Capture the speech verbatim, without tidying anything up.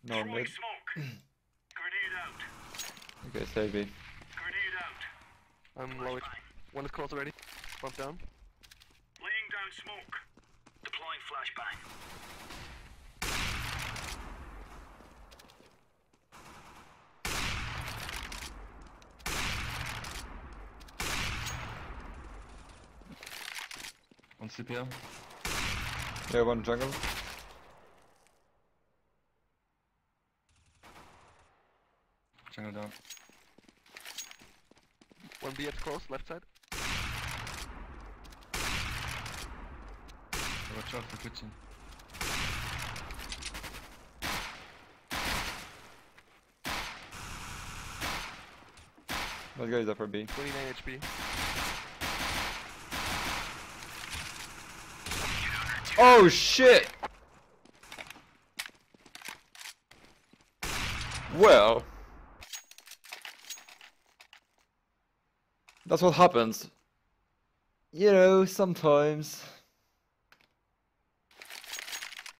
No mid. Smoke. Grenade out. Okay, save B. Grenade out. I'm low. One is close already. Bump down. Laying down smoke. Deploying flashbang. One C P M. Yeah, one jungle. Jungle down. One B at close, left side. Watch out for kitchen. That guy is up for B. twenty-nine H P. Oh shit! Well, that's what happens. You know, sometimes.